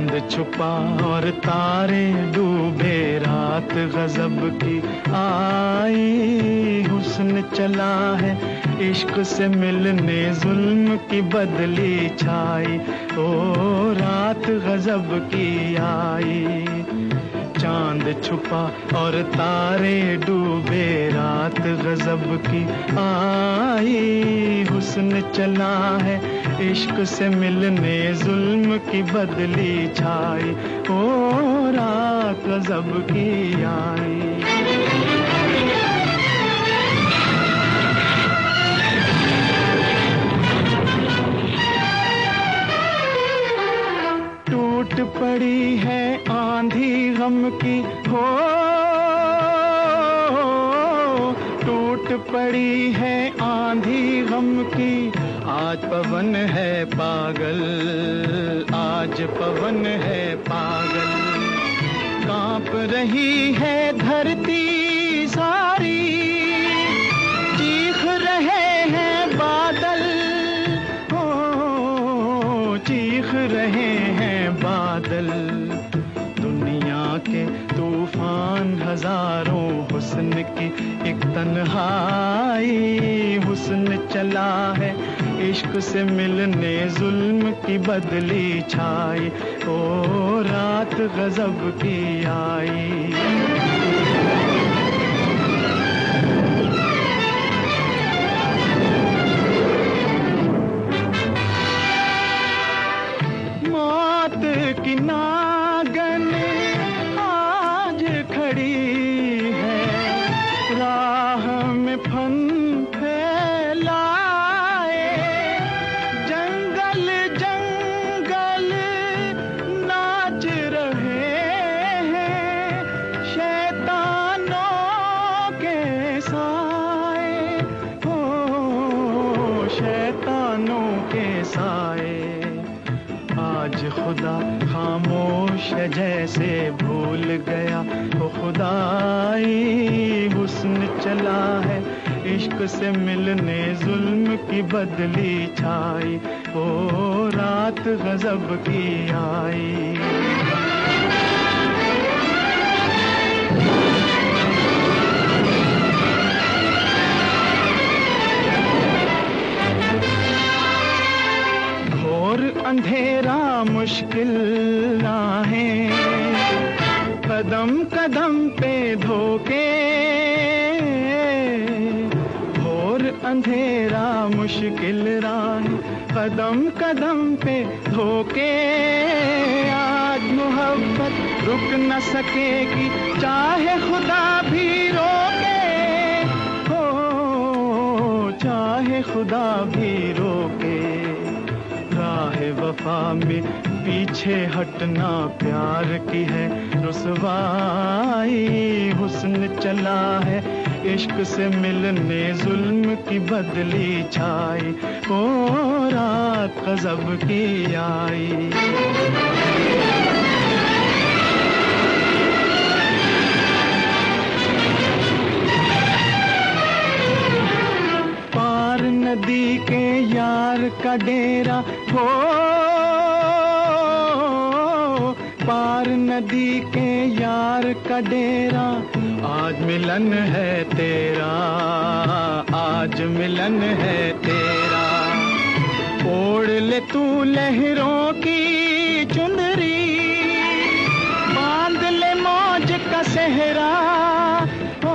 चांद छुपा और तारे डूबे, रात गजब की आई, हुस्न चला है इश्क से मिलने, जुल्म की बदली छाई, ओ रात गजब की आई। चांद छुपा और तारे डूबे, रात गजब की आई, हुस्न चला है इश्क से मिलने, जुल्म की बदली छाई, ओ रात गजब की आई। टूट पड़ी है आंधी गम की, हो टूट पड़ी है आंधी गम की, आज पवन है पागल, आज पवन है पागल, कांप रही है धरती सारी, चीख रहे हैं बादल, ओ चीख रहे हैं बादल, दुनिया के तूफान हजारों, हुस्न की एक तन्हाई, हुस्न चला है इश्क से मिलने, जुल्म की बदली छाई, ओ रात गजब की आई। मौत की नागन आज खड़ी है, राह में फन फैलाए, जंगल जंगल नाच रहे हैं, शैतानों के साए, हो शैतानों के साए, आज खुदा खामोश है जैसे भूल गया, ओ खुदाई हुस्न चला है इश्क से मिलने, जुल्म की बदली छाई, ओ रात गजब की आई। अंधेरा मुश्किल राहें, कदम कदम पे धोखे, घोर अंधेरा मुश्किल राहें, कदम कदम पे धोखे, आज मोहब्बत रुक न सकेगी, चाहे खुदा भी रोके, हो चाहे खुदा भी रोके, राह वफा में पीछे हटना प्यार की है रुसवाई, हुस्न चला है इश्क से मिलने, जुल्म की बदली छाई, ओ रात गजब की आई। पार नदी के यार का डेरा, हो पार नदी के यार का डेरा, आज मिलन है तेरा, आज मिलन है तेरा, ओढ़ ले तू लहरों की चुनरी, बांध ले मौज का सेहरा, ओ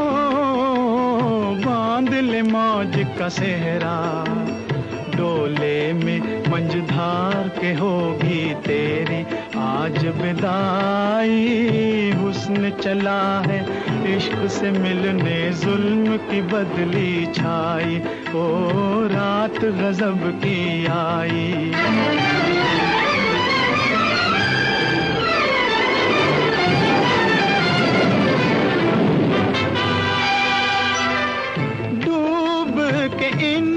बांध ले मौज का सेहरा, डोले में मंझधार के होगी तेरी आज विदाई, हुस्न चला है इश्क से मिलने, जुल्म की बदली छाई, ओ रात गजब की आई। डूब के इन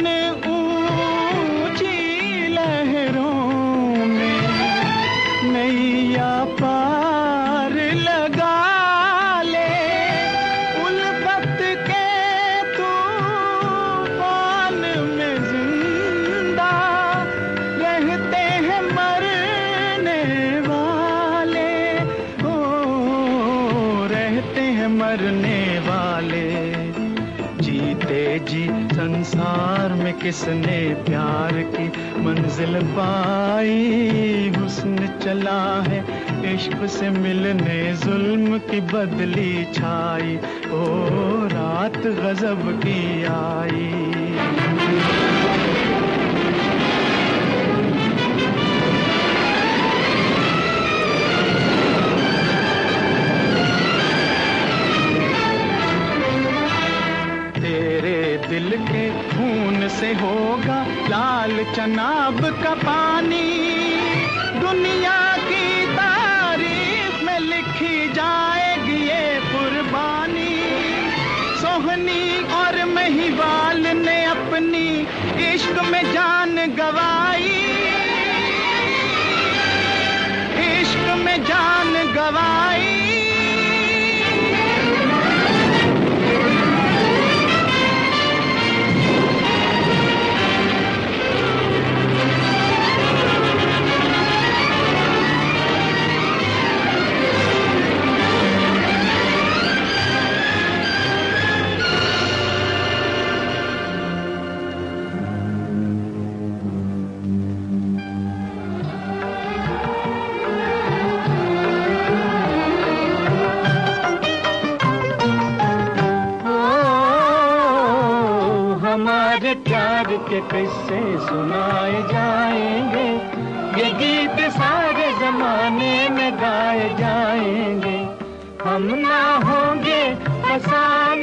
नैया पार लगा ले, उल्फत के तूफान में जिंदा रहते हैं मरने वाले, करने वाले। जीते जी संसार में किसने प्यार की मंजिल पाई। हुस्न चला है इश्क से मिलने, जुल्म की बदली छाई। ओ रात गजब की आई। दिल के खून से होगा लाल चनाब का पानी। दुनिया की तारीफ में लिखी जाएगी ये कुर्बानी। सोहनी और महिवाल ने अपनी इश्क में जान गवाई। इश्क में जान गवाई। हमारे प्यार के किस्से सुनाए जाएंगे, ये गीत सारे जमाने में गाए जाएंगे। हम ना होंगे फसाने